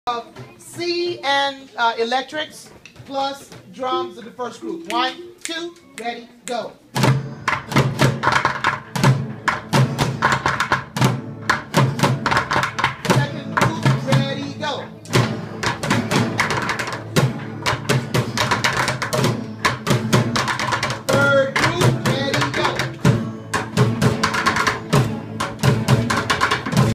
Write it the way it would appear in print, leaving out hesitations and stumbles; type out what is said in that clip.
C and electrics plus drums in the first group. 1, 2, ready, go.